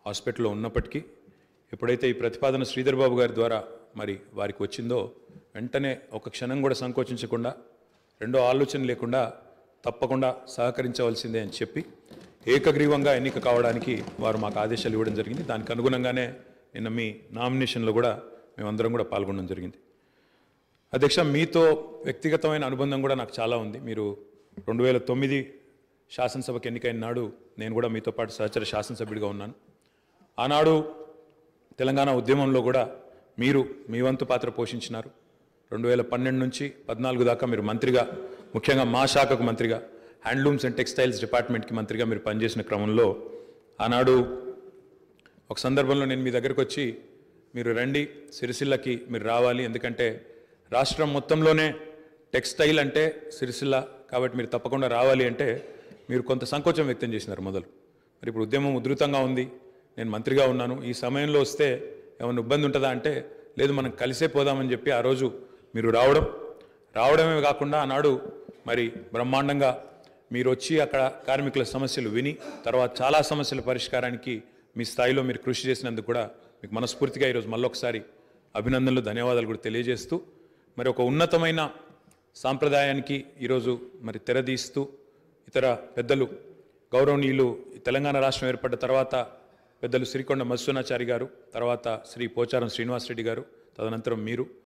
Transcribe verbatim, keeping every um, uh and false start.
హాస్పిటల్లో ఉన్నప్పటికీ ఎప్పుడైతే ఈ ప్రతిపాదన శ్రీధర్ బాబు గారి ద్వారా మరి వారికి వచ్చిందో వెంటనే ఒక క్షణం కూడా సంకోచించకుండా రెండో ఆలోచన లేకుండా తప్పకుండా సహకరించవలసిందే అని చెప్పి ఏకగ్రీవంగా ఎన్నిక కావడానికి వారు మాకు ఆదేశాలు ఇవ్వడం జరిగింది. దానికి అనుగుణంగానే నిన్న మీ నామినేషన్లో కూడా మేమందరం కూడా పాల్గొనడం జరిగింది. అధ్యక్ష, మీతో వ్యక్తిగతమైన అనుబంధం కూడా నాకు చాలా ఉంది. మీరు రెండు వేల తొమ్మిది శాసనసభకు ఎన్నికైన నాడు నేను కూడా మీతో పాటు సహచర శాసనసభ్యుడిగా ఉన్నాను. ఆనాడు తెలంగాణ ఉద్యమంలో కూడా మీరు మీ వంతు పాత్ర పోషించినారు. రెండు వేల పన్నెండు నుంచి పద్నాలుగు దాకా మీరు మంత్రిగా, ముఖ్యంగా మా శాఖకు మంత్రిగా, హ్యాండ్లూమ్స్ అండ్ టెక్స్టైల్స్ డిపార్ట్మెంట్కి మంత్రిగా మీరు పనిచేసిన క్రమంలో ఆనాడు ఒక సందర్భంలో నేను మీ దగ్గరకు వచ్చి మీరు రండి, సిరిసిల్లకి మీరు రావాలి, ఎందుకంటే రాష్ట్రం మొత్తంలోనే టెక్స్టైల్ అంటే సిరిసిల్ల కాబట్టి మీరు తప్పకుండా రావాలి అంటే మీరు కొంత సంకోచం వ్యక్తం చేసినారు మొదలు. మరి ఇప్పుడు ఉద్యమం ఉధృతంగా ఉంది, నేను మంత్రిగా ఉన్నాను, ఈ సమయంలో వస్తే ఏమైనా ఇబ్బంది ఉంటుందా అంటే లేదు, మనం కలిసే పోదామని చెప్పి ఆ రోజు మీరు రావడం రావడమే కాకుండా ఆనాడు మరి బ్రహ్మాండంగా మీరు వచ్చి అక్కడ కార్మికుల సమస్యలు విని తర్వాత చాలా సమస్యల పరిష్కారానికి మీ స్థాయిలో మీరు కృషి చేసినందుకు కూడా మీకు మనస్ఫూర్తిగా ఈరోజు మళ్ళొకసారి అభినందనలు, ధన్యవాదాలు కూడా తెలియజేస్తూ మరి ఒక ఉన్నతమైన సాంప్రదాయానికి ఈరోజు మరి తెరదీస్తూ ఇతర పెద్దలు గౌరవనీయులు తెలంగాణ రాష్ట్రం ఏర్పడ్డ తర్వాత పెద్దలు శ్రీకొండ మధుసూనాచారి గారు, తర్వాత శ్రీ పోచారం శ్రీనివాసరెడ్డి గారు, తదనంతరం మీరు